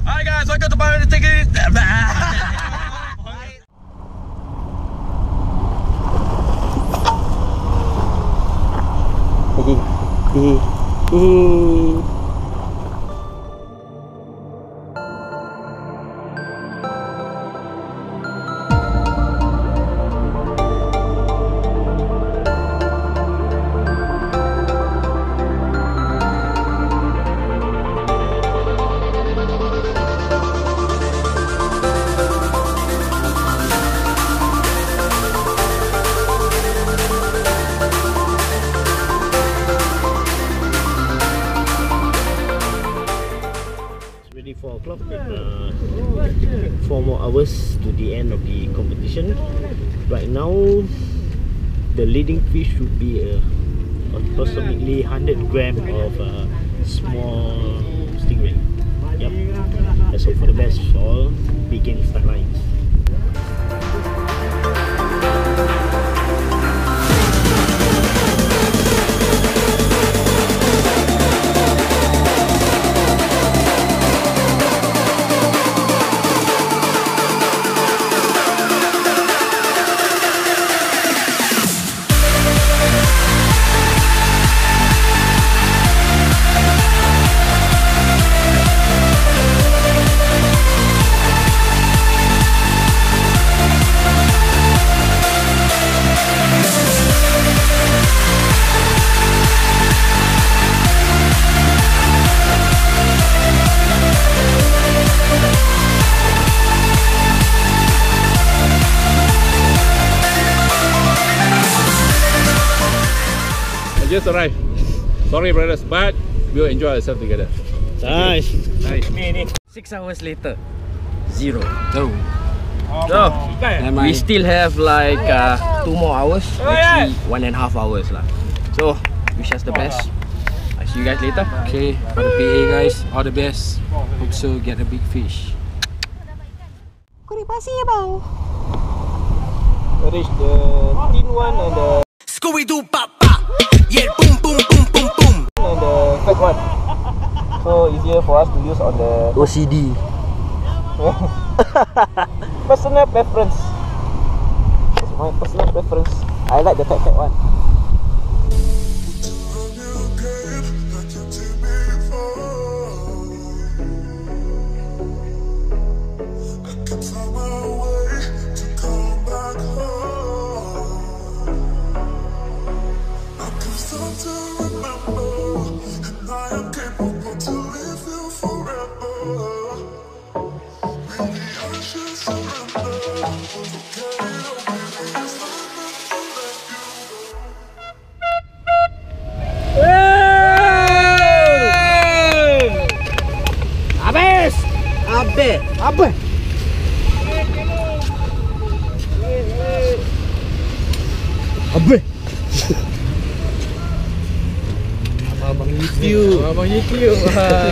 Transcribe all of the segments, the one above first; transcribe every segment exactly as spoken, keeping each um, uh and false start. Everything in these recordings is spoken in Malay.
Hi guys, welcome to Part two. four o'clock and uh, four more hours to the end of the competition. Right now the leading fish should be uh, approximately one hundred grams of uh, small stingray. Yep, let's hope for the best for all begin start lines. Just arrived. Sorry brothers, but we'll enjoy ourselves together. Nice. Nice. Six hours later, zero. No. So we still have like uh, two more hours. Actually, one and a half hours lah. So wish us the best. I'll see you guys later. Okay, for the P A guys, all the best. Hope so get a big fish. Reach the thin one and the Scooby-Doo papa. Yeah, boom, boom, boom, boom, boom. and the fat one. So easier for us to use on the O C D. Personal preference. It's my personal preference. I like the fat fat one. Abe, abe. Abe. Abang YouTube. Abang YouTube.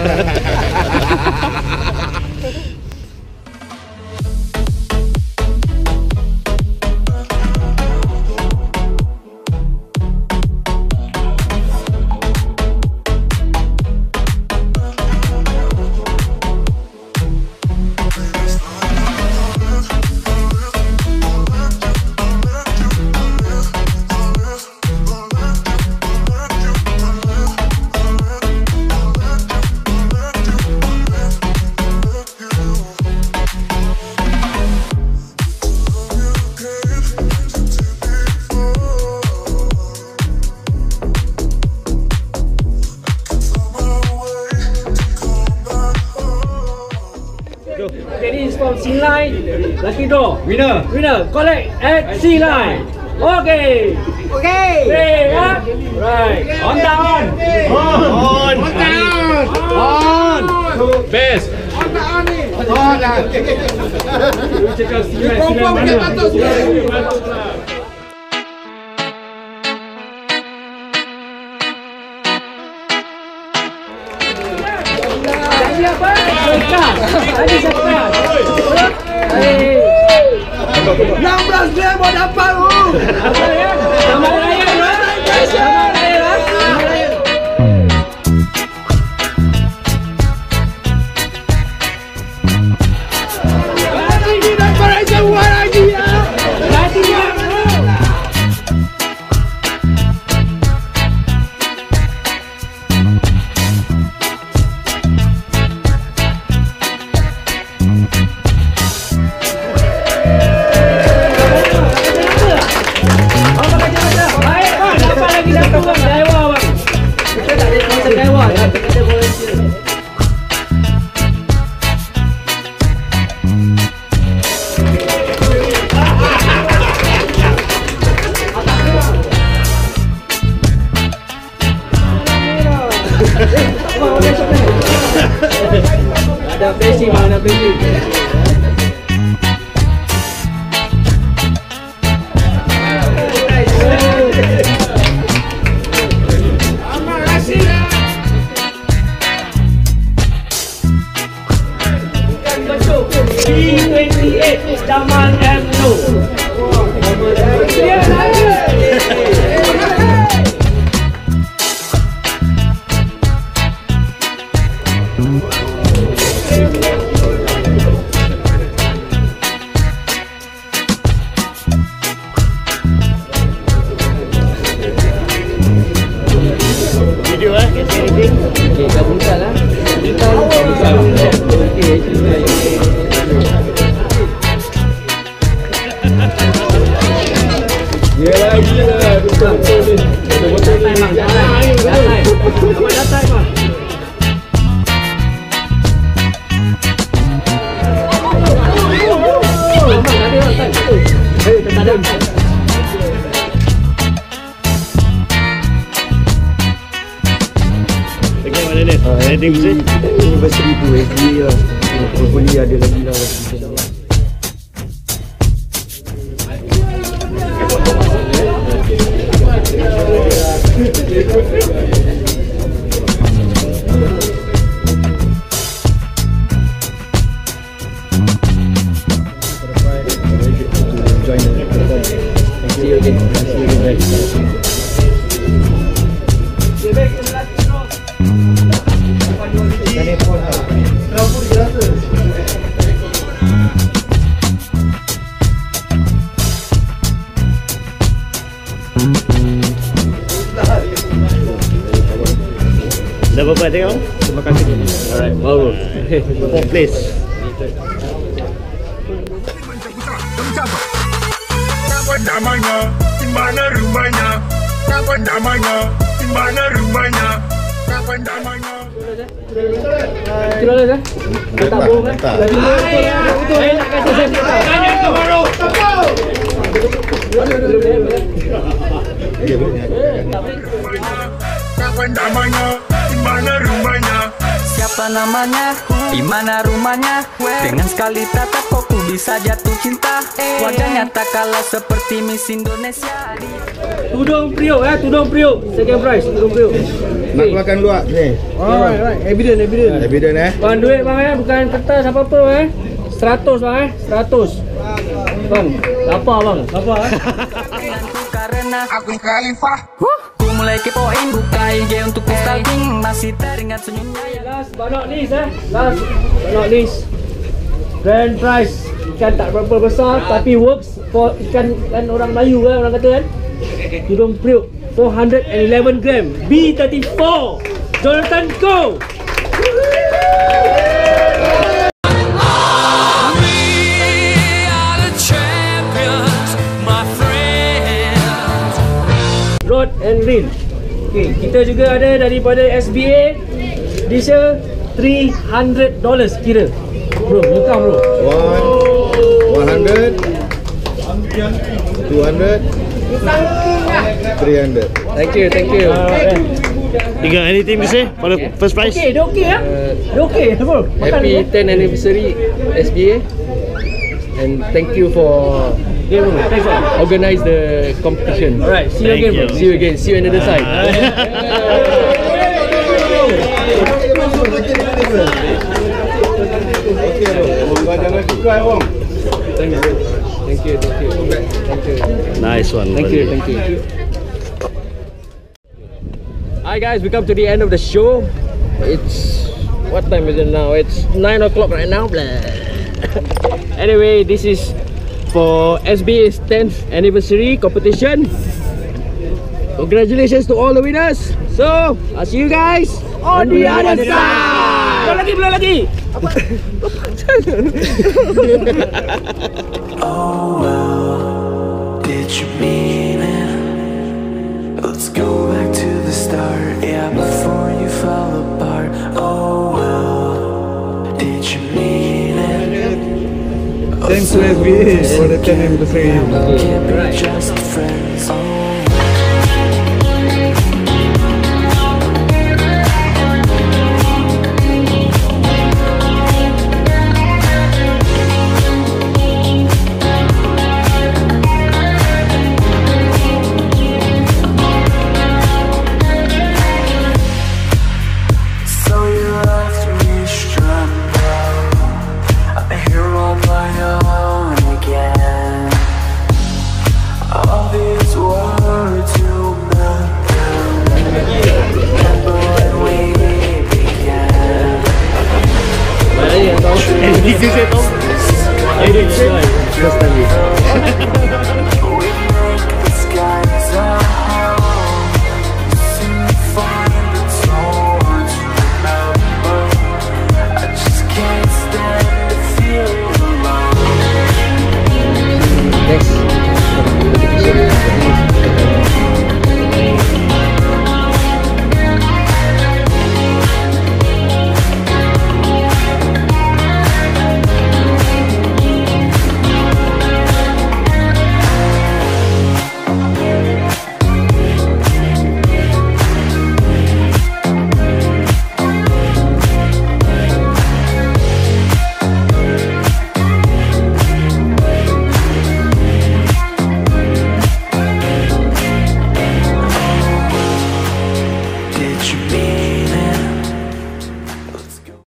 This is from C line. Lucky draw. Winner. Winner. Collect at C line. Okay. Okay. Okay. Yeah. Right. On down. On. On. On down. On. Best. On down ni. On down. Lu cakap C line. C line mana? Siapa? Surfcast. Ada Surfcast. Hey. enam belas dia mau dapat tu. Apa ya? Selamat raya. Selamat raya. Selamat raya. kasih bang, dah beli. B twenty-eight Jamal M. No. Video eh, can say anything? Okay, dah buka lah. Kita buka. Okay, yelah, gila. Betul-betul ni. Betul-betul ni. Datang, datang. Abang datang, bang. Abang, ada datang. Eh, tak ada. Okay, mana ni? Anything to say? Anniversary tu S B A lah. Hopefully ada lagi lah. Join the program. Thank you again. See you again. Dah berapa tengok? Terima kasih. Alright, wow. Fourth place. Kapan namanya? Di mana rumahnya? Kapan namanya? Di mana rumahnya? Kapan namanya? Kira lah dah. Tak bohong kan? Saya nak kata saya tanya tu baru. Kapan namanya? Di mana rumahnya? Siapa namanya? Di mana rumahnya? Dengan sekali tatap kok ku bisa jatuh cinta. Wajahnya tak kalah seperti Miss Indonesia. Tudung Priok eh, tudung Priok. Second prize, tudung Priok. Nak keluarkan luar ni. Alright, alright. Evident, evident. Evident eh. Bang, duit bang eh, bukan kertas apa-apa eh. Seratus bang eh, seratus. Bang, lapar bang, lapar eh. Karena Aku Khalifah. ku mulai kepoin buka I G untuk ku stalking. Masih teringat senyumnya yang Last but not least eh. Last but not least. Grand prize. Ikan tak berapa besar tapi works for ikan kan orang Melayu kan orang kata kan. Tudung Priok four hundred eleven gram B thirty-four. Jonathan Go. Rod and Reel. Okay, kita juga ada daripada S B A. This year three hundred dollars kira. Bro, you come bro. One, one hundred, two hundred, three hundred. Thank you, thank you. Uh, Tiga, anything to say for the first prize? okay, dia okay ah. Dia okay bro. Happy tenth anniversary S B A, and thank you for Okay bro, thanks bro. organize the competition. Alright, see you Thank again bro. you. See you again. See you on the other side. Thank you. Thank you. Thank you. Thank you. Nice one. Thank you. Thank you. Hi guys, we come to the end of the show. It's what time is it now? It's nine o'clock right now. Blah. Anyway, this is for S B A's tenth anniversary competition. Congratulations to all the winners. So, I'll see you guys on the other side. Belum lagi, belum lagi. Oh well, did you mean it? Let's go back to the start, yeah, before you fell apart. Oh well, did you mean it? Thanks to S B A for the tenth anniversary. Can't be just a friend.